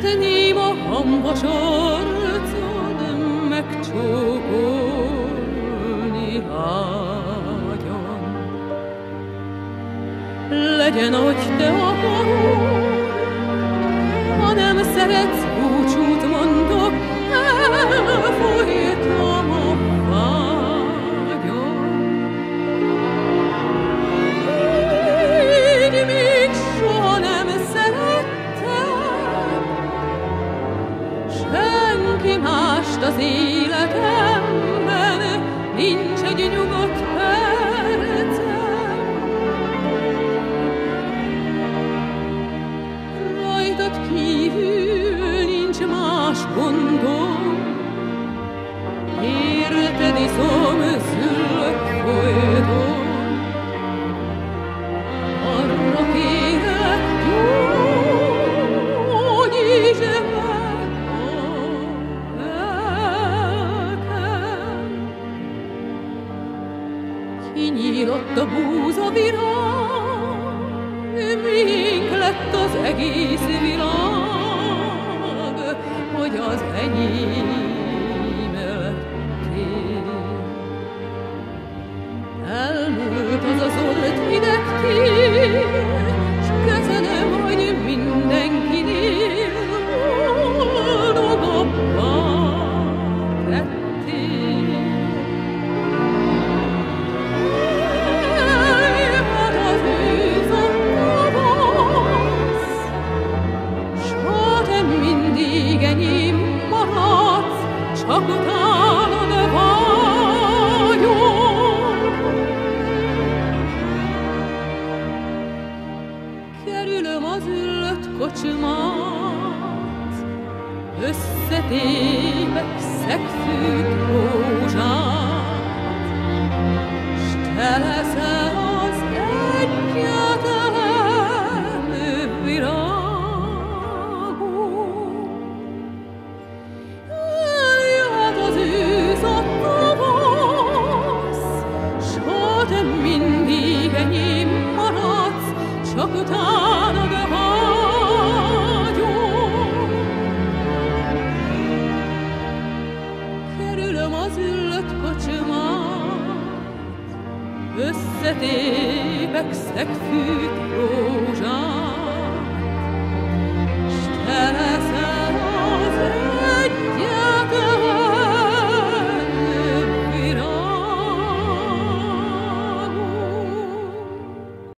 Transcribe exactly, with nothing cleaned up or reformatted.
Szeretném a hambas arcod megcsókolni ágyon. Legyen, ahogy te akarod, ha nem szeretsz, búcsút mondok, elfolytom a vágyon. Így még soha nem szerettem senki mást az életemben, nincs egy nyugodt percem. Rajtad kívül nincs más gondom, érted iszom, szüllök folyton. Arra kérlek, gyógyítsd meg a lelkem. Kinyílott a búzavirág, miénk lett az egész világ, hogy az enyém lettél. Elmúlt az az old hideg tél, s köszönöm, hogy mindenkinél boldogabbá tettél. Eljöhet az ősz, a tavasz, s ha te mindig enyém maradsz, csak utánad vágyom. Kerülöm az üllött kocsmát, összetépek szegfűt rózsát, s te leszel az egyetlen virágom. Eljöhet az ősz, a tavasz, s ha te mindig enyém maradsz, csak utánad vágyom. Kerülöm az üllött kocsmát, összetépek szegfűt rózsát,